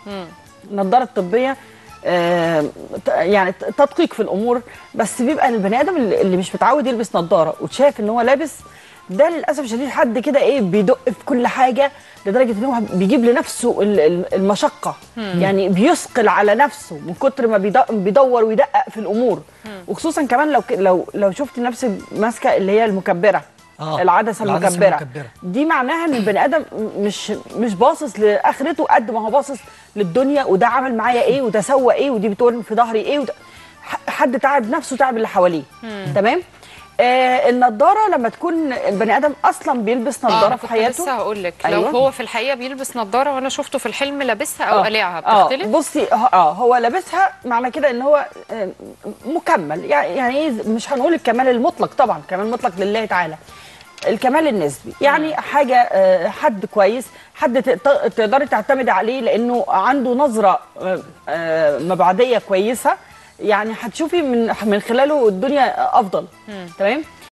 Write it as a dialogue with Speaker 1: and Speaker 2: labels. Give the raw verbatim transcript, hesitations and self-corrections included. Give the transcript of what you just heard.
Speaker 1: النضاره الطبيه آه يعني تدقيق في الامور، بس بيبقى البني ادم اللي مش متعود يلبس نضاره وشايف ان هو لابس، ده للاسف الشديد حد كده ايه بيدق في كل حاجه لدرجه ان هو بيجيب لنفسه المشقه. مم. يعني بيثقل على نفسه من كتر ما بيدور ويدقق في الامور. مم. وخصوصا كمان لو لو لو شفت نفسك ماسكه اللي هي المكبره، آه. العدسه المكبره. المكبره دي معناها ان البني ادم مش مش باصص لاخرته قد ما هو باصص للدنيا، وده عمل معايا ايه وده سوى ايه ودي بتقول في ظهري ايه وده حد تعب نفسه تعب اللي حواليه. تمام. آه النضاره لما تكون البني ادم اصلا بيلبس نضاره آه في حياته،
Speaker 2: لسه هقول لك
Speaker 1: أيوة.
Speaker 2: لو هو في الحقيقه بيلبس نضاره وانا شفته في الحلم لابسها او قلعها
Speaker 1: آه
Speaker 2: بتختلف؟
Speaker 1: اه بصي اه هو لابسها معنى كده ان هو آه مكمل، يعني يعني ايه، مش هنقول الكمال المطلق طبعا، الكمال المطلق لله تعالى، الكمال النسبي، يعني حاجه آه حد كويس، حد تقدري تعتمدي عليه لانه عنده نظره آه مبعديه كويسه، يعني هتشوفي من من خلاله الدنيا افضل. تمام.